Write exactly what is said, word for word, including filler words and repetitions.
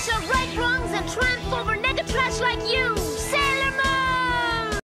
shall right wrongs and triumph over nega trash like you!